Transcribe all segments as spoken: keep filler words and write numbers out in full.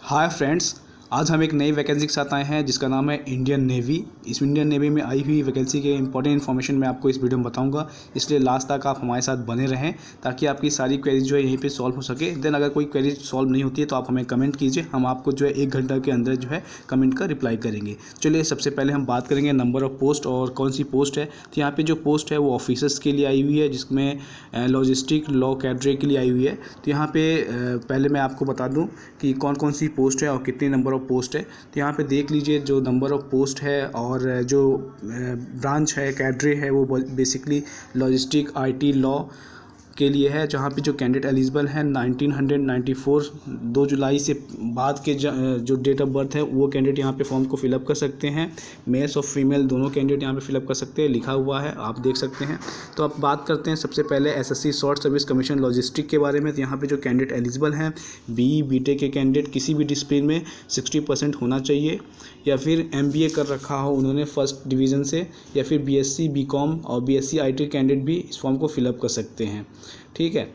Hi friends, आज हम एक नई वैकेंसी के साथ आए हैं जिसका नाम है इंडियन नेवी। इस इंडियन नेवी में आई हुई वैकेंसी के इंपॉर्टेंट इन्फॉर्मेशन मैं आपको इस वीडियो में बताऊंगा, इसलिए लास्ट तक आप हमारे साथ बने रहें ताकि आपकी सारी क्वेरीज जो है यहीं पे सॉल्व हो सके। देन अगर कोई क्वेरी सॉल्व नहीं होती है तो आप हमें कमेंट कीजिए, हम आपको जो है एक घंटा के अंदर जो है कमेंट का रिप्लाई करेंगे। चलिए सबसे पहले हम बात करेंगे नंबर ऑफ़ पोस्ट और कौन सी पोस्ट है। तो यहाँ पर जो पोस्ट है वो ऑफिसर्स के लिए आई हुई है, जिसमें लॉजिस्टिक लॉ कैडरे के लिए आई हुई है। तो यहाँ पर पहले मैं आपको बता दूँ कि कौन कौन सी पोस्ट है और कितने नंबर ऑफ़ पोस्ट है। यहाँ पे देख लीजिए जो नंबर ऑफ़ पोस्ट है और जो ब्रांच है कैडरे है वो बेसिकली लॉजिस्टिक आईटी लॉ के लिए है, जहाँ पे जो कैंडिडेट एलिजिबल है नाइनटीन नाइंटी फोर दो जुलाई से बाद के जो डेट ऑफ बर्थ है वो कैंडिडेट यहाँ पे फॉर्म को फिलअप कर सकते हैं। मेल्स और फीमेल दोनों कैंडिडेट यहाँ पे फिलअप कर सकते हैं, लिखा हुआ है आप देख सकते हैं। तो अब बात करते हैं सबसे पहले SSC short service commission logistic के बारे में। तो यहाँ पे जो कैंडिडेट एलिजिबल हैं बी बीटेक के कैंडिडेट किसी भी डिसिप्लिन में सिक्सटी परसेंट होना चाहिए, या फिर एमबीए कर रखा हो उन्होंने फर्स्ट डिवीज़न से, या फिर बीएससी बीकॉम और बीएससी आईटी कैंडिडेट भी इस फॉर्म को फिलअप कर सकते हैं। ठीक है।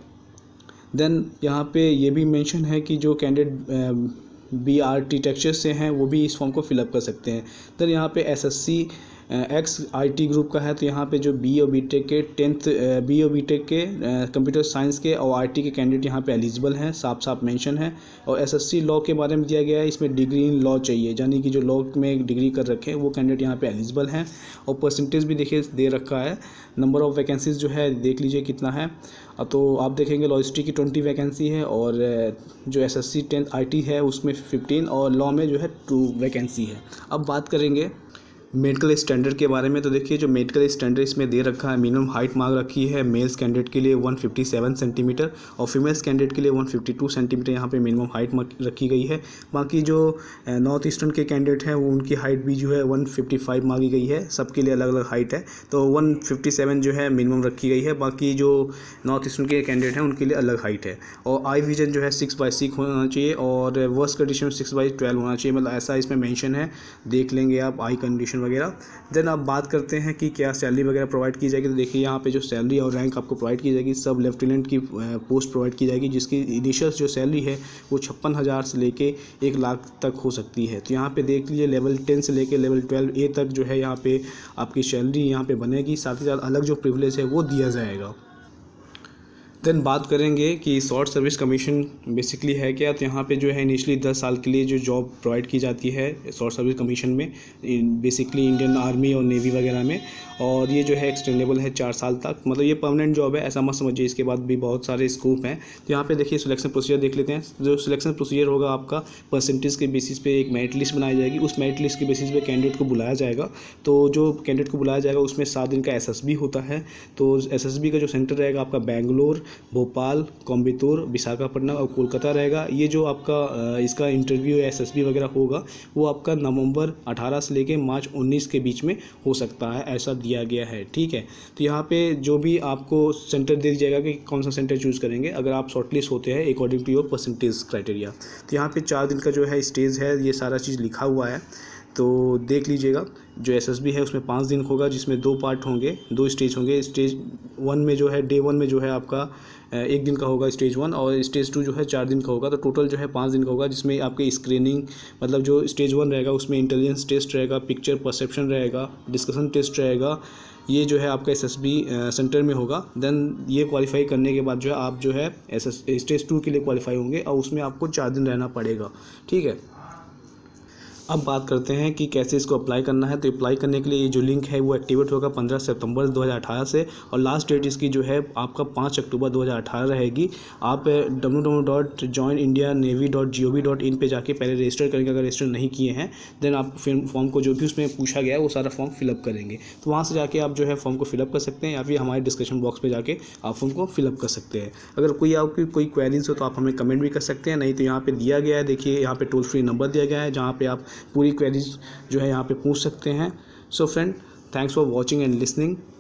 देन यहाँ पे ये भी मेंशन है कि जो कैंडिडेट बी आर टी टेक्सचर्स से हैं वो भी इस फॉर्म को फिलअप कर सकते हैं। देन यहाँ पे एसएससी एक्स आईटी ग्रुप का है, तो यहाँ पे जो बी और बीटेक के टेंथ बी और बीटेक के कंप्यूटर साइंस के और आईटी के कैंडिडेट यहाँ पे एलिजिबल हैं, साफ साफ मेंशन है। और एसएससी लॉ के बारे में दिया गया है, इसमें डिग्री इन लॉ चाहिए, यानी कि जो लॉ में डिग्री कर रखे हैं वो कैंडिडेट यहाँ पे एलिजिबल हैं। और परसेंटेज भी देखिए दे रखा है। नंबर ऑफ़ वैकेंसीज जो है देख लीजिए कितना है। तो आप देखेंगे लॉजिस्टिक की ट्वेंटी वैकेंसी है और जो एसएससी टेंथ आईटी है उसमें फिफ्टीन और लॉ में जो है टू वैकेंसी है। अब बात करेंगे मेडिकल स्टैंडर्ड के बारे में। तो देखिए जो मेडिकल स्टैंडर्ड इसमें दे रखा है, मिनिमम हाइट मांग रखी है मेल्स कैंडिडेट के लिए वन फिफ्टी सेवन सेंटीमीटर और फीमेल्स कैंडिडेट के लिए वन फिफ्टी टू सेंटीमीटर यहाँ पे मिनिमम हाइट रखी गई है। बाकी जो नॉर्थ ईस्टर्न के कैंडिडेट हैं वो उनकी हाइट भी जो है वन फिफ्टी फाइव मांगी गई है, सबके लिए अलग अलग हाइट है। तो वन फिफ्टी सेवन जो है मिनिमम रखी गई है, बाकी जो नॉर्थ ईस्टर्न के कैंडिडेट हैं उनके लिए अलग हाइट है। और आई विजन जो है सिक्स बाई सिक्स होना चाहिए और worst condition six by twelve होना चाहिए, मतलब ऐसा इसमें मेंशन है, देख लेंगे आप आई कंडीशन वगैरह। देन अब बात करते हैं कि क्या सैलरी वगैरह प्रोवाइड की जाएगी। तो देखिए यहाँ पे जो सैलरी और रैंक आपको प्रोवाइड की जाएगी, सब लेफ्टिनेंट की पोस्ट प्रोवाइड की जाएगी, जिसकी इनिशियल जो सैलरी है वो छप्पन हज़ार से लेके एक लाख तक हो सकती है। तो यहाँ पे देख लीजिए लेवल टेन से लेके लेवल ट्वेल्व ए तक जो है यहाँ पे आपकी सैलरी यहाँ पे बनेगी, साथ ही साथ अलग जो प्रिविलेज है वो दिया जाएगा। देन बात करेंगे कि शॉर्ट सर्विस कमीशन बेसिकली है क्या। तो यहाँ पे जो है इनिशियली दस साल के लिए जो जॉब प्रोवाइड की जाती है शॉर्ट सर्विस कमीशन में, बेसिकली इंडियन आर्मी और नेवी वगैरह में, और ये जो है एक्सटेंडेबल है चार साल तक, मतलब ये परमानेंट जॉब है, ऐसा मत समझिए, इसके बाद भी बहुत सारे स्कोप हैं। तो यहाँ पे देखिए सिलेक्शन प्रोसीजर देख लेते हैं। जो सिलेक्शन प्रोसीजर होगा आपका परसेंटेज के बेसिस पे एक मेरिट लिस्ट बनाई जाएगी, उस मेरिट लिस्ट के बेसिस पे कैंडिडेट को बुलाया जाएगा। तो जो कैंडिडेट को बुलाया जाएगा उसमें सात दिन का एसएसबी होता है। तो एसएसबी का जो सेंटर रहेगा आपका बेंगलोर, भोपाल, कोयम्बटूर, विशाखापट्टनम और कोलकाता रहेगा। ये जो आपका इसका इंटरव्यू एसएसबी वगैरह होगा वो आपका नवंबर अठारह से लेके मार्च उन्नीस के बीच में हो सकता है, ऐसा दिया गया है। ठीक है। तो यहाँ पे जो भी आपको सेंटर दे जाएगा कि कौन सा सेंटर चूज़ करेंगे अगर आप शॉर्टलिस्ट होते हैं according to your percentage criteria. तो यहाँ पे चार दिन का जो है स्टेज है, ये सारा चीज़ लिखा हुआ है, तो देख लीजिएगा। जो एसएसबी है उसमें पाँच दिन होगा, जिसमें दो पार्ट होंगे, दो स्टेज होंगे। स्टेज वन में जो है डे वन में जो है आपका एक दिन का होगा स्टेज वन, और स्टेज टू जो है चार दिन का होगा। तो टोटल जो है पाँच दिन का होगा, जिसमें आपके स्क्रीनिंग, मतलब जो स्टेज वन रहेगा उसमें इंटेलिजेंस टेस्ट रहेगा, पिक्चर परसेप्शन रहेगा, डिस्कशन टेस्ट रहेगा, ये जो है आपका एसएसबी सेंटर में होगा। देन ये क्वालिफाई करने के बाद जो है आप जो है एस स्टेज टू के लिए क्वालिफाई होंगे और उसमें आपको चार दिन रहना पड़ेगा। ठीक है। अब बात करते हैं कि कैसे इसको अप्लाई करना है। तो अप्लाई करने के लिए ये जो लिंक है वो एक्टिवेट होगा पंद्रह सितंबर दो हज़ार अठारह से, और लास्ट डेट इसकी जो है आपका पाँच अक्टूबर दो हज़ार अठारह रहेगी। आप W W W dot join India navy dot G O V dot in पर जाके पहले रजिस्टर करेंगे, अगर रजिस्टर नहीं किए हैं। देन आप फिर फॉर्म को जो भी उसमें पूछा गया है वो सारा फॉर्म फिलअप करेंगे। तो वहाँ से जाके आप जो है फॉर्म को फिलअप कर सकते हैं, या फिर हमारे डिस्क्रिप्शन बॉक्स पर जाके आप फॉर्म को फिलअप कर सकते हैं। अगर कोई आपकी कोई क्वेरीज हो तो आप हमें कमेंट भी कर सकते हैं, नहीं तो यहाँ पर दिया गया है, देखिए यहाँ पर टोल फ्री नंबर दिया गया है जहाँ पर आप पूरी क्वेरीज जो है यहाँ पे पूछ सकते हैं। So friend, thanks for watching and listening.